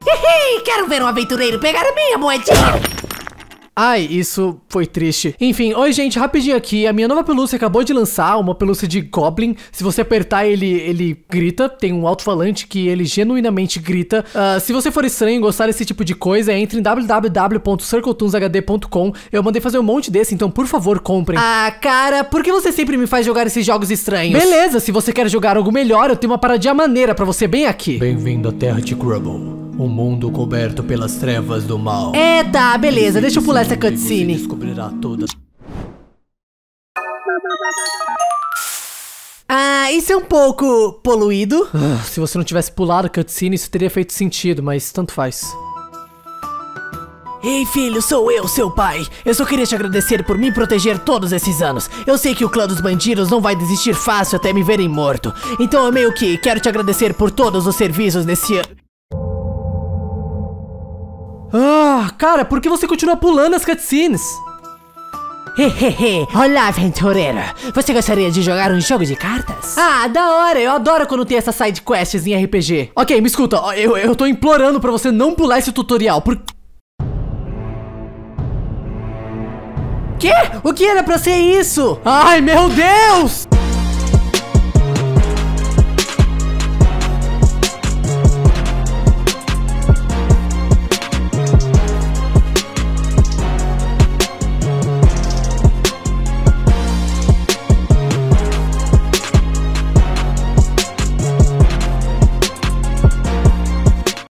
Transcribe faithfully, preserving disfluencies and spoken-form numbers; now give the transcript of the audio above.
Quero ver um aventureiro pegar a minha moedinha. Ai, isso foi triste. Enfim, oi gente, rapidinho aqui, a minha nova pelúcia acabou de lançar, uma pelúcia de Goblin. Se você apertar ele, ele grita, tem um alto-falante que ele genuinamente grita. Uh, se você for estranho e gostar desse tipo de coisa, entre em w w w ponto circletoons h d ponto com. Eu mandei fazer um monte desse, então por favor, comprem. Ah, cara, por que você sempre me faz jogar esses jogos estranhos? Beleza, se você quer jogar algo melhor, eu tenho uma paradinha maneira pra você bem aqui. Bem-vindo à Terra de Grubble. Um mundo coberto pelas trevas do mal. É, tá, beleza, deixa eu pular essa cutscene. Você descobrirá todas. Ah, isso é um pouco poluído. Ah, se você não tivesse pulado a cutscene, isso teria feito sentido, mas tanto faz. Ei, filho, sou eu, seu pai. Eu só queria te agradecer por me proteger todos esses anos. Eu sei que o clã dos bandidos não vai desistir fácil até me verem morto. Então eu meio que quero te agradecer por todos os serviços nesse ano. Ah, cara, por que você continua pulando as cutscenes? Hehehe, olá aventureira. Você gostaria de jogar um jogo de cartas? Ah, da hora, eu adoro quando tem essas side quests em R P G. Ok, me escuta, eu, eu tô implorando pra você não pular esse tutorial, por... Quê? O que era pra ser isso? Ai, meu Deus!